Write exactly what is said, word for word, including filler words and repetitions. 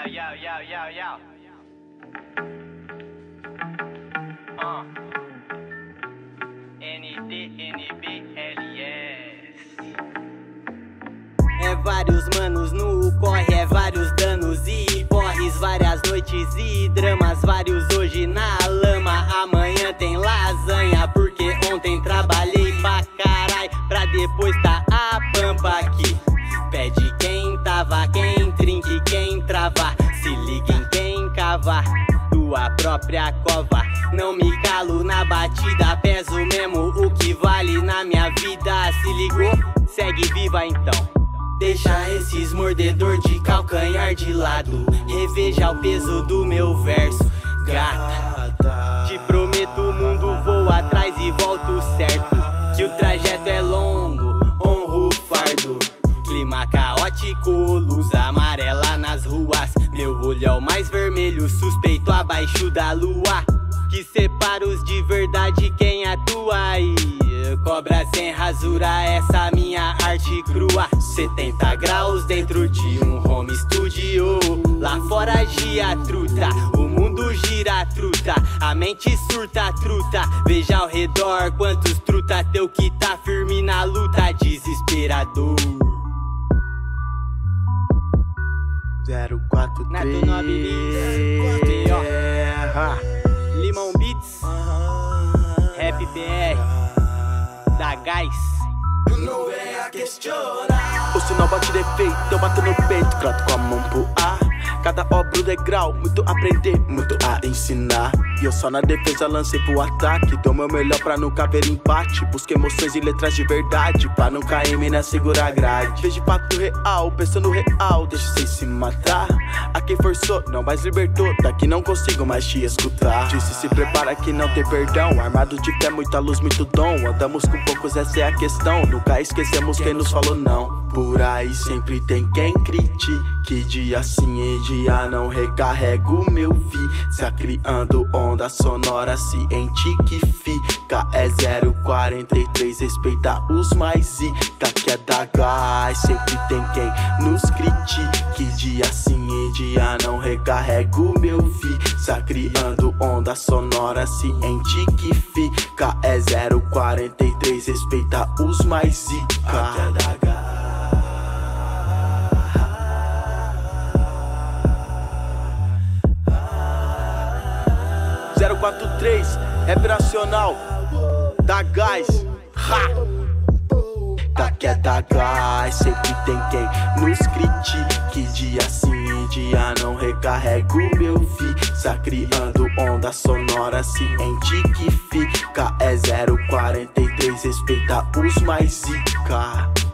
yo, yo, yo, yo. Uh. N D N B L S. É vários manos no corre, é vários danos e porres, várias noites e dramas, vários hoje na lama. Amanhã tem lasanha, porque ontem trabalhei pra carai, pra depois tá a pampa aqui. Pede quem tava, quem trinque, quem trava, se liga em quem cava tua própria cova. Não me calo na batida, peso mesmo o que vale na minha vida. Se ligou? Segue viva então. Deixa esses mordedor de calcanhar de lado, reveja o peso do meu verso, gata. Te prometo o mundo, vou atrás e volto certo, que o trajeto é longo, honro o fardo. Clima caótico, luz amarela nas ruas, meu olho é o mais vermelho, suspeito abaixo da lua, que separa os de verdade quem atua aí. Cobra sem rasura, essa minha arte crua. Setenta graus dentro de um home studio, lá fora gira truta, o mundo gira truta, a mente surta truta. Veja ao redor quantos truta teu que tá firme na luta, desesperador. zero quatro três Nato Nobre Beats, ó. Limão Beats, Rap B R, da Gás. Não venha questionar. O sinal bate defeito, eu bato no peito, trato com a mão pro ar. Cada obra um degrau, muito a aprender, muito a ensinar. E eu só na defesa lancei pro ataque, dou meu melhor pra nunca haver empate. Busco emoções e letras de verdade, pra não cair em mim na segurar grade. Vejo fato real, pensando real, deixa sem se matar. A quem forçou, não mais libertou, daqui não consigo mais te escutar. Disse se prepara que não tem perdão, armado de fé, muita luz, muito dom. Andamos com poucos, essa é a questão, nunca esquecemos quem nos falou não. Por aí sempre tem quem critique, que dia sim e dia não recarrego meu vi. Se criando onda sonora ciente que fica é zero quarenta e três, respeita os mais zica que é da Gás. Sempre tem quem nos critique, que dia sim e dia não recarrego meu vi. Se criando onda sonora ciente que fica é zero quarenta e três, respeita os mais zica que é da Gás. zero quatro três, rap nacional, da Gás, ha! Daqui é da Gás, sempre tem quem nos critique, que dia sim e dia não recarrego meu vi. Criando onda sonora ciente que fica é zero quarenta e três, respeita os mais zica.